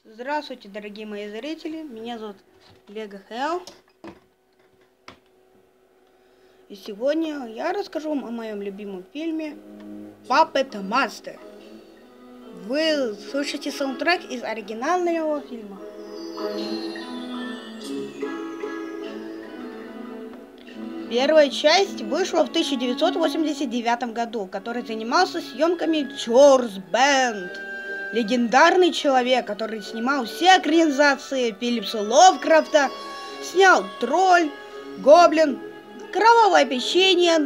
Здравствуйте, дорогие мои зрители, меня зовут Лего Хелл. И сегодня я расскажу вам о моем любимом фильме Puppet Master. Вы слышите саундтрек из оригинального фильма. Первая часть вышла в 1989 году, который занимался съемками Чарльз Бэнд. Легендарный человек, который снимал все экранизации Филлипса Ловкрафта, снял «Тролль», «Гоблин», «Кровавое печенье».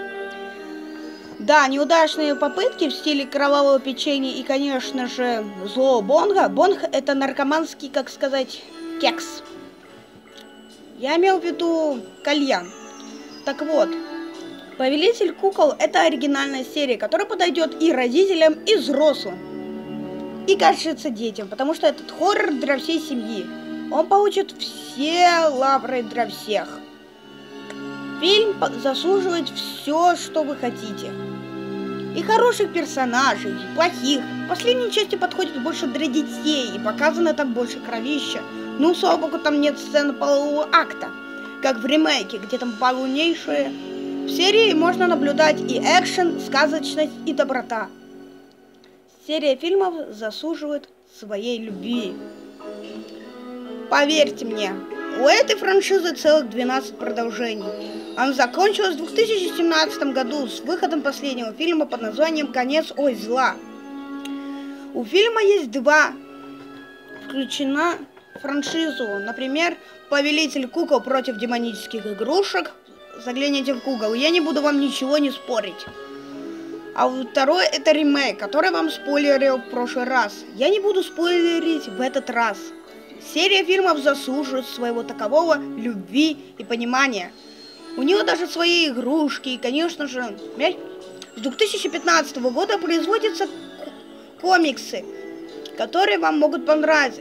Да, неудачные попытки в стиле «Кровавого печенья» и, конечно же, «Злого Бонга». Бонг — это наркоманский, как сказать, кекс. Я имел в виду кальян. Так вот, «Повелитель кукол» — это оригинальная серия, которая подойдет и родителям, и взрослым. И, кажется, детям, потому что этот хоррор для всей семьи. Он получит все лавры для всех. Фильм заслуживает все, что вы хотите. И хороших персонажей, и плохих. В последней части подходит больше для детей, и показано там больше кровища. Ну, слава богу, там нет сцены полового акта, как в ремейке, где там полнейшие. В серии можно наблюдать и экшен, сказочность, и доброта. Серия фильмов заслуживает своей любви. Поверьте мне, у этой франшизы целых 12 продолжений. Она закончилась в 2017 году с выходом последнего фильма под названием «Конец Ой зла». У фильма есть два включена в франшизу. Например, «Повелитель кукол против демонических игрушек». Загляните в Google, я не буду вам ничего не спорить. А второй — это ремейк, который вам спойлерил в прошлый раз. Я не буду спойлерить в этот раз. Серия фильмов заслуживает своего такового любви и понимания. У него даже свои игрушки, и, конечно же, с 2015 года производятся комиксы, которые вам могут понравиться.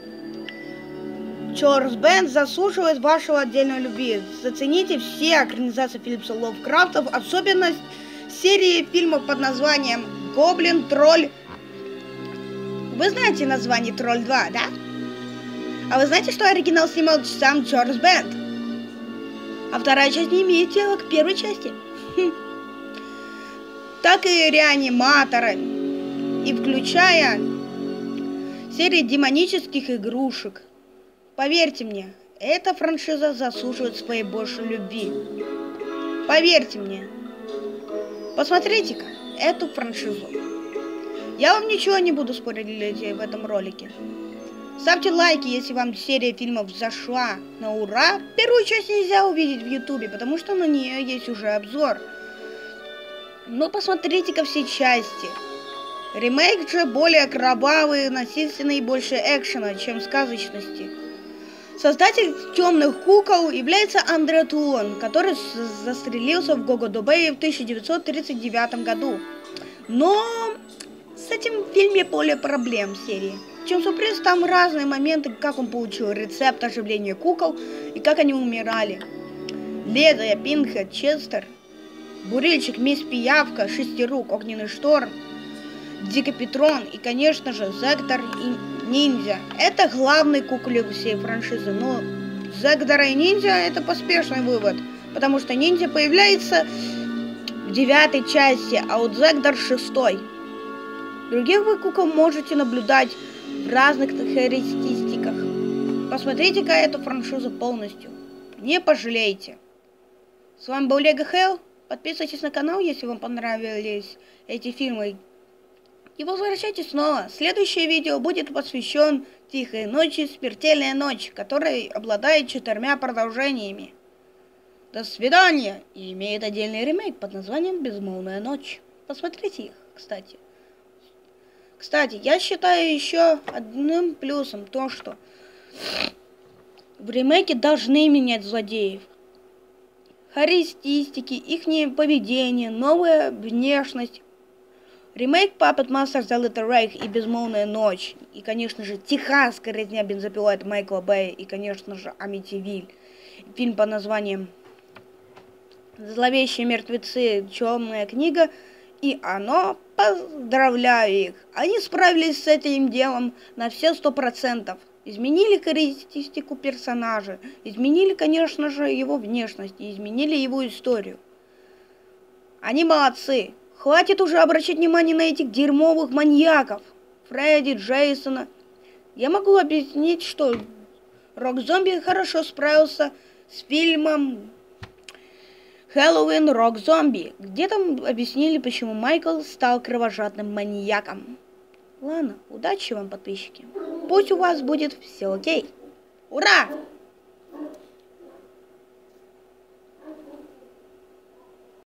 Чарльз Бэнд заслуживает вашего отдельной любви. Зацените все экранизации Филлипса Ловкрафта, в особенность серии фильмов под названием «Гоблин», «Тролль». Вы знаете название «Тролль 2», да? А вы знаете, что оригинал снимал сам Чарльз Бэнд? А вторая часть не имеет тела к первой части. Так и «Реаниматоры», и включая серии демонических игрушек. Поверьте мне, эта франшиза заслуживает своей большей любви. Поверьте мне. Посмотрите-ка эту франшизу. Я вам ничего не буду спорить в этом ролике. Ставьте лайки, если вам серия фильмов зашла на ура. Первую часть нельзя увидеть в ютубе, потому что на нее есть уже обзор. Но посмотрите-ка все части. Ремейк же более кровавый, насильственный и больше экшена, чем сказочности. Создатель «Темных кукол» является Андре Туон, который застрелился в Гого-Дубее в 1939 году. Но с этим в фильме более проблем в серии. Чем сюрприз, там разные моменты, как он получил рецепт оживления кукол и как они умирали. Лезвие, Пинхед, Честер, Бурильщик, Мисс Пиявка, Шестирук, Огненный шторм, Дикопетрон и, конечно же, Зектор и Ниндзя. Это главные куклы всей франшизы, но Зектора и Ниндзя — это поспешный вывод, потому что Ниндзя появляется в 9 части, а вот Зектор в 6. Других вы кукол можете наблюдать в разных характеристиках. Посмотрите-ка эту франшизу полностью. Не пожалеете. С вами был Лего Хелл. Подписывайтесь на канал, если вам понравились эти фильмы. И возвращайтесь снова. Следующее видео будет посвящен «Тихой ночи, смертельная ночь», который обладает 4 продолжениями. До свидания! И имеет отдельный ремейк под названием «Безмолвная ночь». Посмотрите их, кстати. Кстати, я считаю еще одним плюсом то, что в ремейке должны менять злодеев. Характеристики, их поведение, новая внешность. Ремейк Puppet Master The Little Reich и Безмолвная ночь. И, конечно же, Техасская резня бензопилой от Майкла Бэя. И, конечно же, Амитивиль. Фильм под названием «Зловещие мертвецы. Темная книга». И оно, поздравляю их, они справились с этим делом на все 100%. Изменили характеристику персонажа, изменили, конечно же, его внешность, и изменили его историю. Они молодцы. Хватит уже обращать внимание на этих дерьмовых маньяков. Фредди, Джейсона. Я могу объяснить, что Роб Зомби хорошо справился с фильмом Хэллоуин Роб Зомби, где там объяснили, почему Майкл стал кровожадным маньяком. Ладно, удачи вам, подписчики. Пусть у вас будет все окей. Ура!